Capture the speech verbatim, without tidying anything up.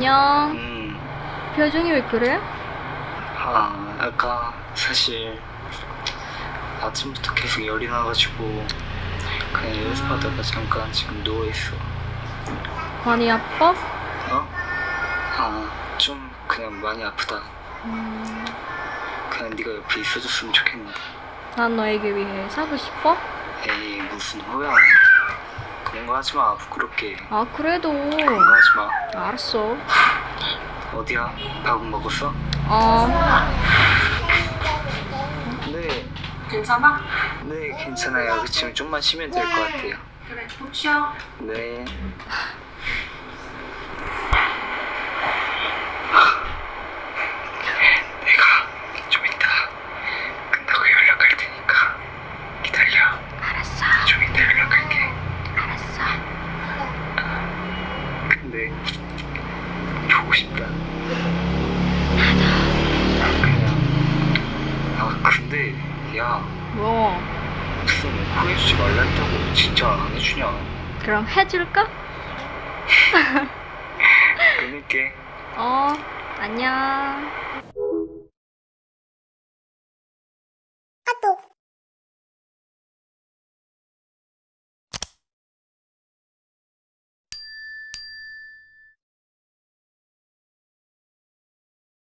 안녕. 음, 표정이 왜 그래? 아, 아까 사실 아침부터 계속 열이 나가지고 그냥 연습하다가 잠깐 지금 누워있어. 많이 아파? 어? 아, 좀 그냥 많이 아프다. 음, 그냥 네가 옆에 있어줬으면 좋겠는데. 난 너에게 위해 사고 싶어? 에이, 무슨 호야. 그런 거 하지 마, 부끄럽게. 아, 그래도. 그런 거 하지 마. 알았어. 어디야? 밥은 먹었어? 어, 네, 괜찮아? 네, 괜찮아요. 지금 좀만 쉬면 될 것 같아요. 그래, 푹 쉬어. 네. 내가 좀 이따 끝나고 연락할 테니까 기다려. 알았어. 좀 이따 연락할게. 알았어. 근데 보고 싶다. 그냥 아 근데 야 뭐? 무슨 후회해주지 말라 했다고 진짜 안 해주냐. 그럼 해줄까? 끊을게. 어, 안녕.